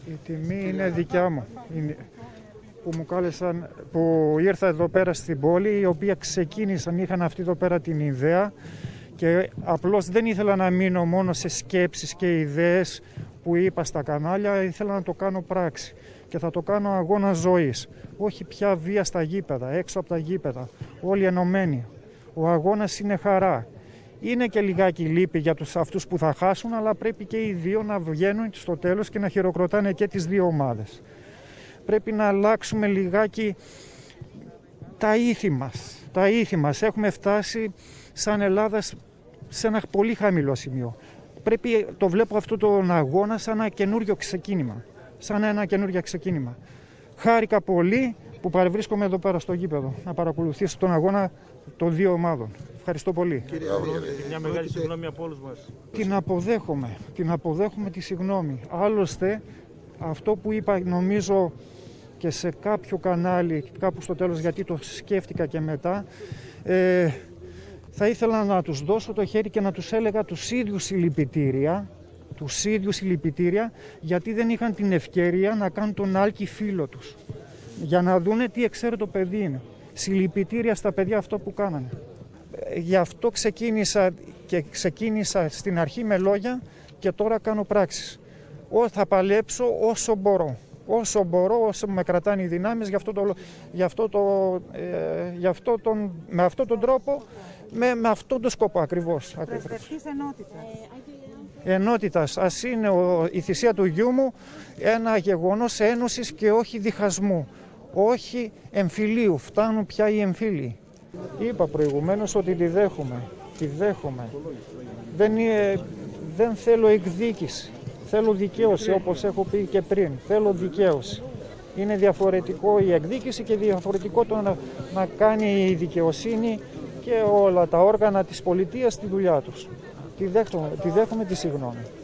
Η τιμή είναι δικιά μου. Που μου κάλεσαν, που ήρθα εδώ πέρα στην πόλη, οι οποίοι ξεκίνησαν, είχαν αυτή εδώ πέρα την ιδέα και απλώς δεν ήθελα να μείνω μόνο σε σκέψεις και ιδέες που είπα στα κανάλια, ήθελα να το κάνω πράξη και θα το κάνω αγώνα ζωής. Όχι πια βία στα γήπεδα, έξω από τα γήπεδα, όλοι ενωμένοι. Ο αγώνας είναι χαρά. Είναι και λιγάκι λύπη για αυτούς που θα χάσουν, αλλά πρέπει και οι δύο να βγαίνουν στο τέλος και να χειροκροτάνε και τις δύο ομάδες. Πρέπει να αλλάξουμε λιγάκι τα ήθη μας. Τα ήθη μας. Έχουμε φτάσει σαν Ελλάδα σε ένα πολύ χαμηλό σημείο. Πρέπει, το βλέπω αυτό τον αγώνα σαν ένα καινούριο ξεκίνημα. Χάρηκα πολύ που παρευρίσκομαι εδώ πέρα στο γήπεδο να παρακολουθήσω τον αγώνα των δύο ομάδων. Ευχαριστώ πολύ. Μια μεγάλη συγγνώμη από όλους μας. Την αποδέχομαι τη συγγνώμη. Άλλωστε, αυτό που είπα νομίζω και σε κάποιο κανάλι, κάπου στο τέλος, γιατί το σκέφτηκα και μετά, θα ήθελα να τους δώσω το χέρι και να τους έλεγα τους ίδιους συλληπιτήρια, γιατί δεν είχαν την ευκαιρία να κάνουν τον άλκη φίλο τους, για να δούνε τι εξαίρετο παιδί είναι. Συλληπιτήρια στα παιδιά αυτό που κάνανε. Γι' αυτό ξεκίνησα στην αρχή με λόγια και τώρα κάνω πράξεις. Θα παλέψω όσο με κρατάνε οι δυνάμεις, με αυτόν τον τρόπο, με αυτόν τον σκοπό ακριβώς. Ενότητας. Ας είναι η θυσία του γιού μου ένα γεγονός ένωσης και όχι διχασμού, όχι εμφυλίου. Φτάνουν πια οι εμφύλοι. Είπα προηγουμένως ότι τη δέχομαι. Δεν θέλω εκδίκηση. Θέλω δικαίωση, όπως έχω πει και πριν. Θέλω δικαίωση. Είναι διαφορετικό η εκδίκηση και διαφορετικό το να κάνει η δικαιοσύνη και όλα τα όργανα της πολιτείας τη δουλειά τους. Τη δέχομαι τη συγγνώμη.